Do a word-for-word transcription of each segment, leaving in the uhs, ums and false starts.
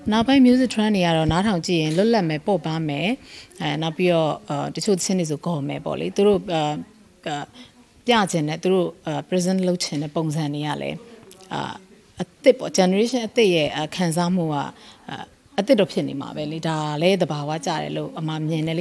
နောက်ပိုင်း music trend တွေကတော့နားထောင်ကြည့်ရင်လွတ်လပ်မယ်ပေါ့ပါမယ်အဲနောက်ပြီးတော့တချို့သင်းတွေဆိုကော်မယ်ပေါ့လေသူတို့ပြချင်တဲ့သူတို့ present လုပ်ချင်တဲ့ပုံစံတွေကလည်းအသစ်ပေါ့ generation အသစ်ရဲ့ခံစားမှုကအသစ်တော့ဖြစ်နေမှာပဲလေဒါလည်းသဘာဝကြတယ်လို့အမှမြင်တယ်လေ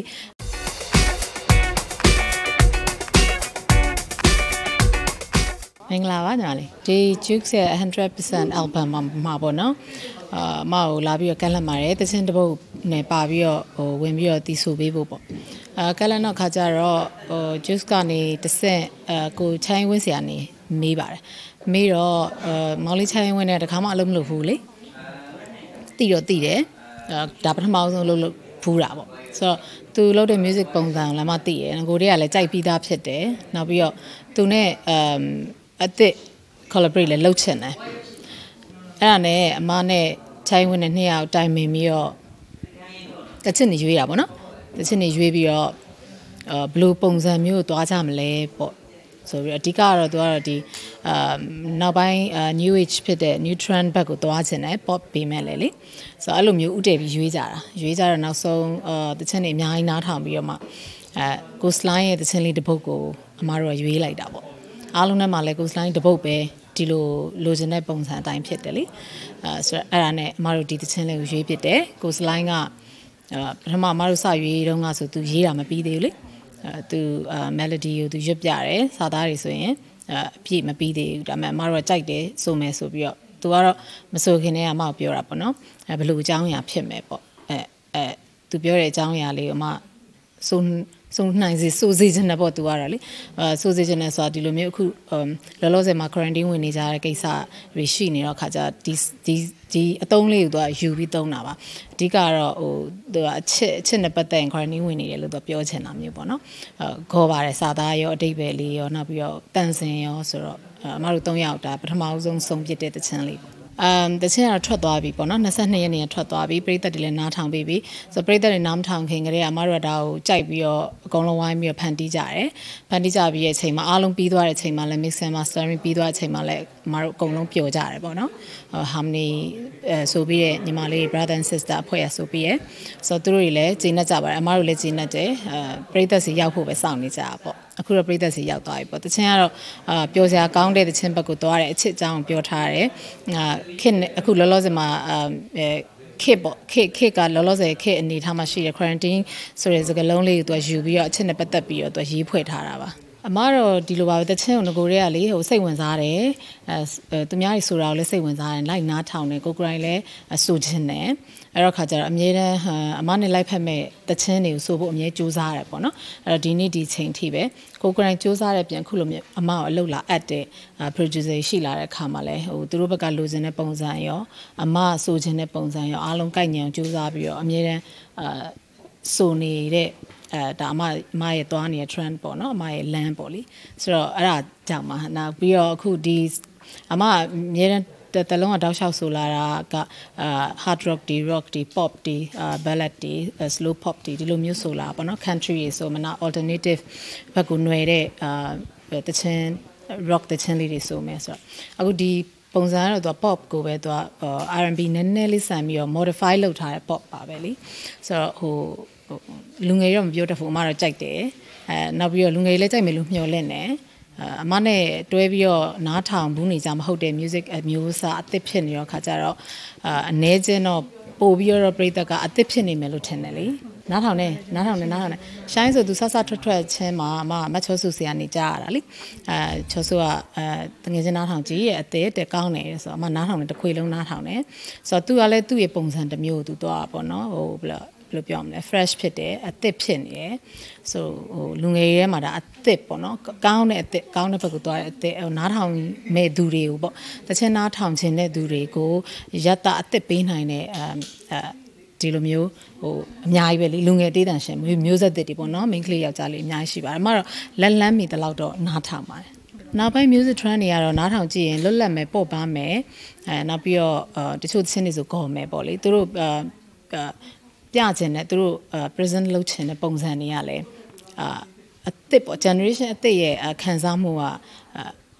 မင်္ဂလာပါညီမလေးဒီ Joox ရဲ့ one hundred percent album မှာပေါ့နော်အာမကိုလာပြီးတော့ကန့်လန့်ပါတယ်တခြင်းတစ်ပုတ်နဲ့ပါပြီးတော့ဟိုဝင်ပြီးတော့တီးဆိုပေးဖို့ပေါ့အာကန့်လန့်တော့ခါကြတော့ဟို Joox ကနေတစ်ဆင့်အကိုချိုင်းဝင်းစရာနေမေးပါတယ်မေးတော့အာမောင်လေးချိုင်းဝင်းနဲ့တခါမှအလုပ်မလုပ်ဘူးလေတီးတော့တီးတယ်အာဒါပထမဆုံးလုပ်လို့ဖူးတာပေါ့ဆိုတော့သူလုပ်တဲ့ music ပုံစံကိုလည်းမသိရကိုတွေကလည်းကြိုက်ပြီးသားဖြစ်တယ်နောက်ပြီးတော့သူနဲ့အမ်အသစ် collaborate လည်းလုပ်ချင်တယ်အဲ့ဒါနဲ့အမနဲ့ချိုင်းဝင်တဲ့နှစ်ယောက်တိုင်ပင်ပြီးတော့တချစ်နေရွေးတာပေါ့နော်တချစ်နေရွေးပြီးတော့အာဘယ်လိုပုံစံမျိုးကိုသွားကြမလဲပေါ့ဆိုပြီးအဓိကကတော့သူကတော့ဒီအာနောက်ပိုင်း new age ဖြစ်တဲ့ new trend ဘက်ကိုသွားချင်တယ် pop ပေးမဲ့လေလေဆိုတော့အဲ့လိုမျိုးဥတည်ပြီးရွေးကြတာရွေးကြတော့နောက်ဆုံးအာတချစ်နေအများကြီးနားထောင်ပြီးတော့မှအဲကိုစလိုင်းရဲ့တချစ်လေးတစ်ပုတ်ကိုအမတို့ကရွေးလိုက်တာပေါ့အားလုံးနဲ့မှလည်းကိုစလိုင်းတစ်ပုတ်ပဲဒီလိုလိုချင်တဲ့ပုံစံအတိုင်းဖြစ်တယ်လေအဲဆိုတော့အဲ့ဒါနဲ့အမတို့ဒီတချင်းလေးကိုရွေးဖြစ်တယ်ကိုစလိုင်းကအဲပထမအမတို့စရွေးတုန်းကဆိုသူရေးတာမပြီးသေးဘူးလေအဲသူအဲ melody ကိုသူရွတ်ပြတယ်စာသားတွေဆိုရင်အဲအပြည့်မပြီးသေးဘူးဒါပေမဲ့အမတို့ကကြိုက်တယ်ဆိုမယ်ဆိုပြီးတော့သူကတော့မဆိုခင်တည်းကအမကိုပြောတာပေါ့နော်အဲဘယ်လိုအကြောင်းအရာဖြစ်မယ်ပေါ့အဲအဲသူပြောတဲ့အကြောင်းအရာလေးကိုအမဆိုဆိုနိုင်စီစိုးစေခြင်းနဲ့ပေါ့သူကတော့လေအဲစိုးစေခြင်းနဲ့ဆိုတာဒီလိုမျိုးအခုလောလောဆယ်မှာ quarantine ဝင်နေကြတဲ့ကိစ္စတွေရှိနေတော့ခါကြဒီဒီဒီအတုံးလေးကိုသူကယူပြီးသုံးတာပါအဓိကတော့ဟိုသူကအချစ်အချစ်နဲ့ပတ်သက်ရင် quarantine ဝင်နေတယ်လို့သူပြောချင်တာမျိုးပေါ့နော်အဲခေါ်ပါတယ်စာသားရောအတိတ်ပဲလေးရောနောက်ပြီးတော့တန်စင်ရောဆိုတော့အမတို့၃ယောက်ဒါပထမဆုံးဆုံးပြတဲ့တချမ်းလေးပေါ့အမ်တချင်ကတော့ထွက်သွားပြီပေါ့နော်22ရက်နေ့ထွက်သွားပြီပရိသတ်တွေလည်းနားထောင်ပြီးပြီဆိုတော့ပရိသတ်တွေနားမထောင်ခင်ကတည်းကအမတို့ကဒါကိုကြိုက်ပြီးတော့အကုန်လုံးဝိုင်းပြီးတော့ဖန်တီးကြတယ်ဖန်တီးကြပြီးရဲ့အချိန်မှာအားလုံးပြီးသွားတဲ့အချိန်မှာလည်း mix and mastering ပြီးသွားတဲ့အချိန်မှာလည်းအမတို့အကုန်လုံးပျော်ကြတယ်ပေါ့နော် harmony အဲဆိုပြီးရဲ့ညီမလေး brother and sister အဖွဲ့ရဆိုပြီးရဲ့ဆိုတော့သူတို့တွေလည်းဂျင်းနဲ့ကြပါတယ်အမတို့လည်းဂျင်းနဲ့တယ်အဲပရိသတ်စီရောက်ဖို့ပဲစောင့်နေကြတာပေါ့အခုတော့ပြည်သက်စီရောက်သွားပြီပေါ့တချင်ကတော့အာပျော်စရာကောင်းတဲ့တချင်ဘက်ကိုသွားတယ်အချစ်အကြောင်းပြောထားတယ်အာခေတ်အခုလောလောဆယ်မှာအဲခေတ်ပေါ့ခေတ်ခေတ်ကလောလောဆယ်ခေတ်အနေထားမှာရှိတဲ့ quarantine ဆိုတဲ့စကားလုံးလေးကိုသူကယူပြီးတော့အချစ်နဲ့ပတ်သက်ပြီးတော့သူရေးဖွဲ့ထားတာပါအမတော့ဒီလိုပါပဲတချင်ကိုငကိုတွေကလေဟိုစိတ်ဝင်စားတယ်အဲသူများကြီးဆိုတာကိုလည်းစိတ်ဝင်စားတယ်လိုက်နားထောင်တယ်ကိုကိုရိုင်းလည်းဆိုချင်တယ်အဲ့တော့ခါကျတော့အမြဲတမ်းအမနဲ့လိုက်ဖက်မဲ့တချင်တွေကိုဆိုဖို့အမြဲစူးစမ်းရတယ်ပေါ့နော်အဲ့တော့ဒီနေ့ဒီချိန်ထိပဲကိုကိုရိုင်းစူးစမ်းတဲ့ပြန်ခုလိုမျိုးအမကိုအလုပ်လာအပ်တဲ့ producer ရှိလာတဲ့အခါမှာလဲဟိုသူတို့ဘက်ကလိုချင်တဲ့ပုံစံရောအမဆိုချင်တဲ့ပုံစံရောအားလုံးကိုက်ညံစူးစမ်းပြီးတော့အမြဲတမ်းအာဆိုနေတဲ့အဲဒါအမအမရဲ့သွားနေတဲ့ trend ပေါ့နော်အမရဲ့ land ပေါ့လေဆိုတော့အဲ့ဒါကြောင့်မှနောက်ပြီးတော့အခုဒီအမအမြဲတမ်းတလုံးကတောက်လျှောက်ဆိုလာတာကအာ hard rock ဒီ rock ဒီ pop ဒီ ballad ဒီ slow pop ဒီဒီလိုမျိုးဆိုလာပေါ့နော် country ဆိုမနာ alternative ဘက်ကိုຫນွယ်တဲ့အာတချင် rock တချင်လေးတွေဆိုမယ်ဆိုတော့အခုဒီပုံစံကတော့သူက pop ကိုပဲသူက R and B နည်းနည်းလေးဆန်ပြီးတော့ modify လုပ်ထားတဲ့ pop ပါပဲလေဆိုတော့ဟိုလူငယ်တော့မပြောတတ်ဘူးအမတော့ကြိုက်တယ်အဲနောက်ပြီးတော့လူငယ်လည်းကြိုက်မယ်လို့မျှော်လင့်တယ်အမနဲ့တွဲပြီးတော့နားထောင်ဘူးနေကြမဟုတ်တဲ့ music အမျိုးအစားအသစ်ဖြစ်နေတော့ခါကြတော့အနည်းချင်းတော့ပို့ပြီးတော့ပရိသတ်ကအသစ်ဖြစ်နေမယ်လို့ထင်တယ်လေနားထောင်နေနားထောင်နေနားထောင်နေရှိုင်းဆိုသူဆဆထွက်ထွက်ချင်းမှာအမမချောစုဆရာနေကြရတာလေအဲချောစုကအဲတငယ်ချင်းနားထောင်ကြည့်ရဲ့အသေးတက်ကောင်းနေဆိုတော့အမနားထောင်နေတစ်ခွေလုံးနားထောင်နေဆိုတော့သူကလည်းသူ့ရဲ့ပုံစံတစ်မျိုးသူတော့ပေါ့နော်ဟိုဘယ်လိုဘယ်လိုပြောမလဲ fresh ဖြစ်တယ်အသစ်ဖြစ်နေတယ်ဆိုဟိုလူငယ်ရဲမှာဒါအသစ်ပေါ့နော်ကောင်းတဲ့အသစ်ကောင်းတဲ့ဘက်ကိုသွားတဲ့အသစ်ဟိုနားထောင်မဲ့သူတွေကိုပေါ့တချင်နားထောင်ခြင်းတဲ့သူတွေကိုရတအသစ်ပေးနိုင်တဲ့အဲဒီလိုမျိုးဟိုအများကြီးပဲလေလူငယ်တေးတန်ရှင်မျိုးဆက်သစ်တွေပေါ့နော်မိန်းကလေးယောက်ျားလေးအများကြီးရှိပါတယ်အမတော့လက်လန်းမီတလောက်တော့နားထောင်ပါတယ်နောက်ပိုင်း music trend တွေကတော့နားထောင်ကြည့်ရင်လွတ်လပ်မယ်ပေါ့ပါမယ်အဲနောက်ပြီးတော့တချို့သင်းတွေဆိုကော်မယ်ပေါ့လေသူတို့ပြချင်တဲ့သူတို့ present လုပ်ချင်တဲ့ပုံစံတွေကလည်းအာအသစ်ပေါ့ generation အသစ်ရဲ့ခံစားမှုက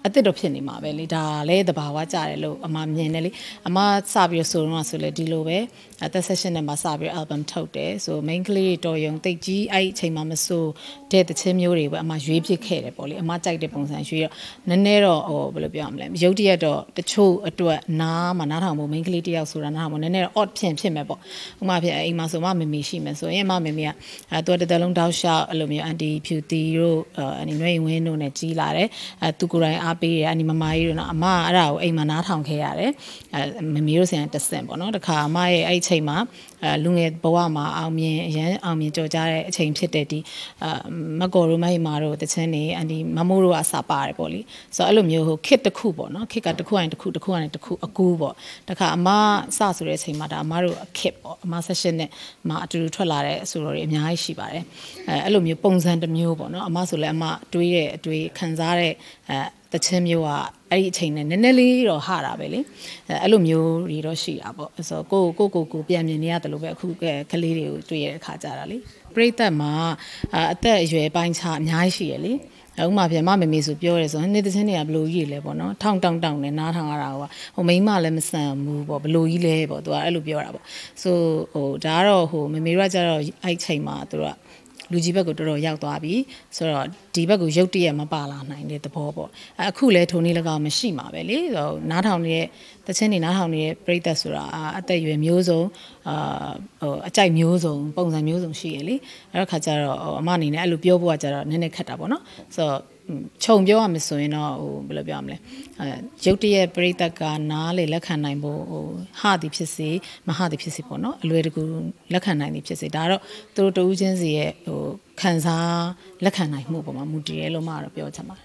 အသစ်တော့ဖြစ်နေမှာပဲလေဒါလည်းတဘာဝကြတယ်လို့အမမြင်တယ်လေအမစပြီးတော့ဆိုတော့ဆိုလေဒီလိုပဲအသက် session နဲ့မှာစပြီး album ထုတ်တယ်ဆို main ကလေးတော်ရုံတိတ်ကြီးအဲ့အချိန်မှာမဆိုတဲ့တခြင်းမျိုးတွေပဲအမရွေးပစ်ခဲ့တယ်ပေါ့လေအမကြိုက်တဲ့ပုံစံရွေးတော့နည်းနည်းတော့ဟိုဘယ်လိုပြောရမလဲရုပ်တရက်တော့တချို့အတွက်နားမှာနားထောင်ဖို့ main ကလေးတယောက်ဆိုတာနားထောင်ဖို့နည်းနည်းတော့ odd ဖြစ်ဖြစ်မယ်ပေါ့ဥပမာဖြစ်အိမ်မှာဆိုမှမေမေရှိမယ်ဆိုရင်အမမေမေကအဲသူတစ်သက်လုံးတောက်လျှောက်အဲ့လိုမျိုးအန်တီဖြူတီတို့အန်တီနွေဝင်းတို့နဲ့ကြီးလာတယ်အဲသူကိုယ်တိုင်အားပေးတယ်အန်တီမမကြီးတို့နော်အမအဲ့ဒါကိုအိမ်မှာနားထောင်ခဲ့ရတယ်အဲမမေတို့ဆန်တဆင့်ပေါ့နော်တခါအမရဲ့အဲ့အချိန်မှာအဲလူငယ်ဘဝမှာအောင်မြင်အရန်အောင်မြင်ကြော်ကြားတဲ့အချိန်ဖြစ်တဲ့ဒီအမကော်တို့မဟိမာတို့တချင်းနေအန်ဒီမမိုးတို့အစာပါတယ်ပေါ့လေဆိုတော့အဲ့လိုမျိုးဟိုခစ်တစ်ခုပေါ့နော်ခစ်ကတစ်ခုအိုင်တစ်ခုတစ်ခုအိုင်တစ်ခုအကူပေါ့တခါအမစဆိုတဲ့အချိန်မှာဒါအမတို့အခစ်ပေါ့အမဆက်ရှင်နဲ့အမအတူတူထွက်လာတဲ့အဆိုတော်တွေအများကြီးရှိပါတယ်အဲအဲ့လိုမျိုးပုံစံတစ်မျိုးပေါ့နော်အမဆိုလည်းအမတွေးတဲ့အတွေးခံစားတဲ့အဲတချင်းမျိုးကအဲ့ဒီအချိန်နဲ့နည်းနည်းလေးတော့ဟာတာပဲလေအဲ့လိုမျိုးတွေတော့ရှိတာပေါ့ဆိုတော့ကိုကိုကိုကိုပြန်မြင်နေရတယ်လို့ပဲအခုကလေးတွေကိုတွေ့ရတဲ့အခါကြတာလေပရိသတ်မှာအသက်အရွယ်ပိုင်းခြားအများကြီးရှိရလေဥမာပြန်မမေမေဆိုပြောရဲဆိုနေ့တစ်ချင်းတွေကဘလို့ကြီးလဲပေါ့နော်ထောင်တောင်တောင်နဲ့နားထောင်ရတာဟိုဟိုမိန်းမလည်းမဆန်ဘူးပေါ့ဘလို့ကြီးလဲပေါ့သူကအဲ့လိုပြောတာပေါ့ဆိုဟိုဒါကတော့ဟိုမေမေတို့ကကြတော့အဲ့ချိန်မှာသူတို့ကလူကြီးဘက်ကိုတော်တော်ရောက်သွားပြီဆိုတော့ဒီဘက်ကိုရုတ်တရက်မပါလာနိုင်တဲ့သဘောပေါ့အခုလဲထုံနေလကောင်မရှိမှာပဲလေဆိုတော့နားထောင်နေတဲ့တချင်းနေနားထောင်နေတဲ့ပြိတ္တဆိုတာအသက်အရွယ်မျိုးစုံအာဟိုအကြိုက်မျိုးစုံပုံစံမျိုးစုံရှိရလေအဲ့တော့ခါကျတော့အမအနေနဲ့အဲ့လိုပြောဖို့ကကြတော့နည်းနည်းခက်တာပေါ့နော်ဆိုတော့ခြုံပြောရမယ်ဆိုရင်တော့ဟိုဘယ်လိုပြောရမလဲအဲရုတ်တရက်ပြိတ္တကနားလေလက်ခံနိုင်ဖို့ဟိုဟာသည်ဖြစ်စေမဟာသည်ဖြစ်စေပေါ့နော်အလွယ်တကူလက်ခံနိုင်သည်ဖြစ်စေဒါတော့သူတို့တူးချင်းစီရဲ့ဟိုခံစားလက်ခံနိုင်မှုပုံမှာမူတည်ရဲလို့မှတော့ပြောချင်ပါတယ်